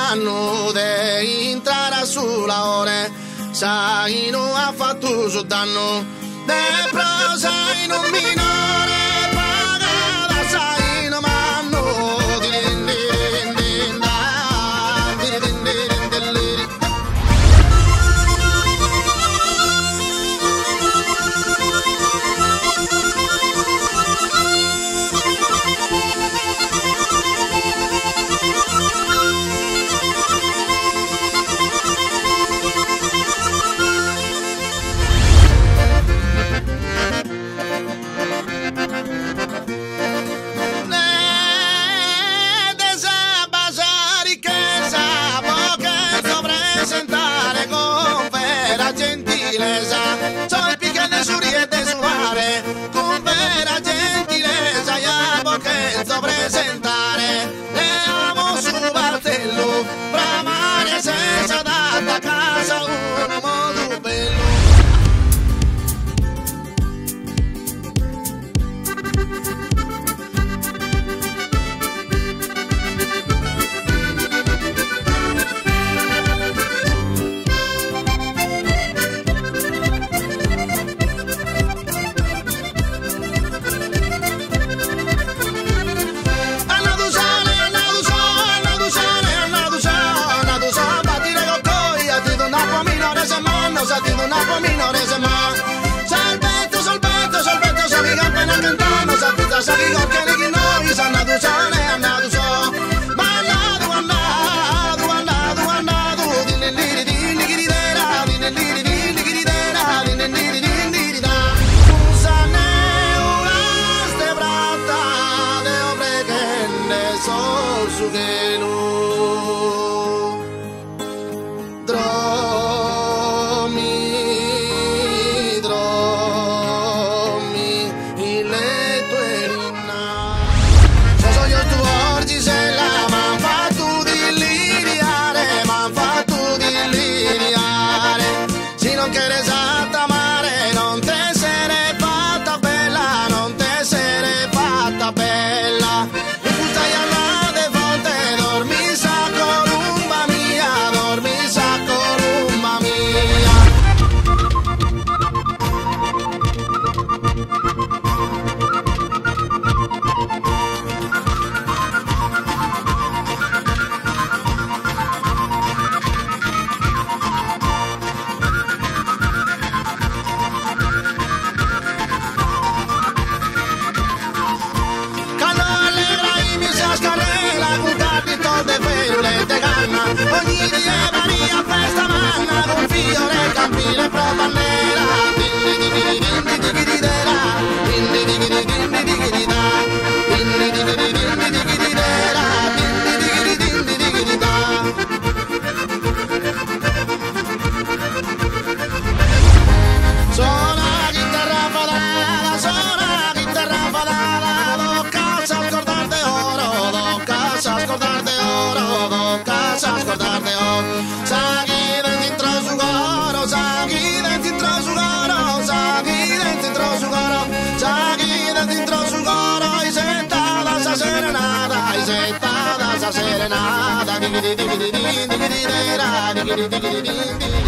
fanno di entrare sulla ore, sai non ha fatto su danno, de prosa in un minore, pagata sai non manno, sono il piccone suriete suare, con vera gentilezza io posso presentare, le amo su martello, bramare senza data casa un modo bello. Ogni dia Maria festa manna con fiore campile pro bandera, suona chitarra falada, do casa a scordarte oro, do casa a scordarte oro, do casa a scordarte oro, saghi dentro su coro, saghi dentro su coro, saghi dentro su coro, saghi dentro su coro, y sentada esa serenata, y sentada esa serenata,